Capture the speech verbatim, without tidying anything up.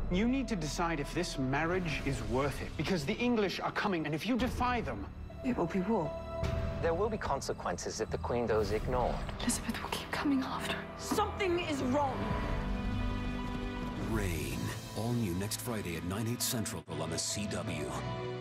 You need to decide if this marriage is worth it, because the English are coming, and if you defy them... It will be war. There will be consequences if the Queen goes ignored. Elizabeth will keep coming after. Something is wrong! Rain. All new next Friday at nine, eight central on the C W.